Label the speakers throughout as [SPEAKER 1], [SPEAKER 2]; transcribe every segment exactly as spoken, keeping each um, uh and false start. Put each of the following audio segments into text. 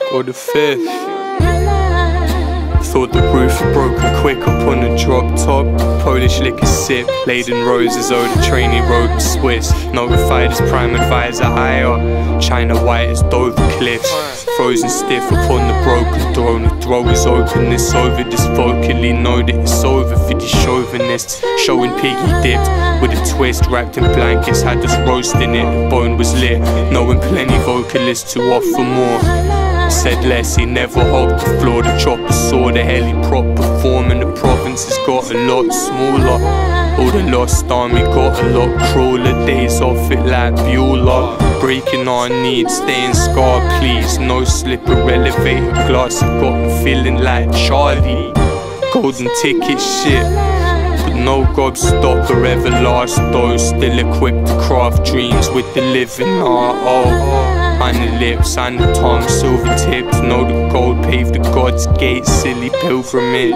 [SPEAKER 1] Or the fifth. Thought the roof had broken quick upon a drop top. Polish liquor sip, laden roses, oh the trainee road was Swiss. Notified as prime advisor higher. China white as Dover cliffs. Frozen stiff upon the broken throne. The throw is open, it's over. Just vocally know that it's over for these chauvinists. Showing piggy dipped with a twist, wrapped in blankets, had us roasting it. The bone was lit, knowing plenty vocalists to offer more. Said less, he never hopped the floor. The chopper saw the heli prop performing. The province has got a lot smaller. All the lost army got a lot crawler. Days off it like Beulah. Breaking our needs, staying scarred please. No slipper elevator glass, I've got them feeling like Charlie. Golden ticket shit, but no gobstopper ever last though. Still equipped to craft dreams with the living art. Oh, on the lips, on the tongue, silver tips. Know the gold paved the God's gate. Silly pilgrimage.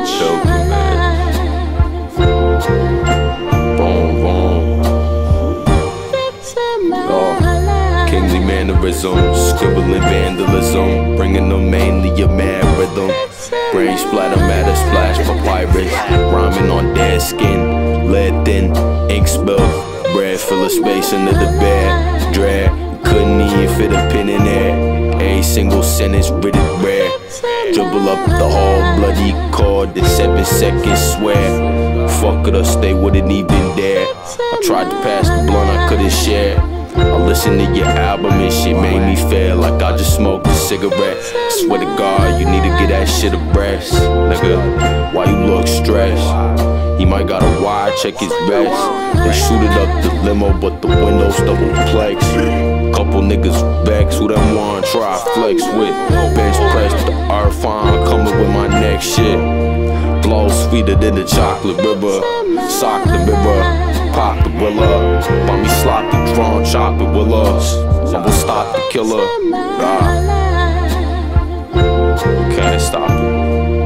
[SPEAKER 2] Boom, boom. Oh, kingly mannerism, scribbling vandalism, bringing them mainly a mad rhythm. Brain splatter, matter splash, papyrus, rhyming on dead skin, lead thin, ink spill, bread full of space under the bed, dread. Couldn't even fit a pin in there. Every single sentence written rare. Dribble up the whole bloody chord in seven seconds, swear. Fuck it, or stay wouldn't even dare. I tried to pass the blunt, I couldn't share. I listened to your album and shit made me feel like I just smoked a cigarette. I swear to God, you need to get that shit abreast. Nigga, why you look stressed? He might got a wire, check his vest. They shoot it up the limo, but the windows double plex. Couple niggas vex, who them want try flex with. Bench press the earth on, coming with my next shit. Flow sweeter than the chocolate river. Sock the river, pop the willa. Buy me slot the drawn, chop the willows. I will stop the killer. Ah. Can't stop it.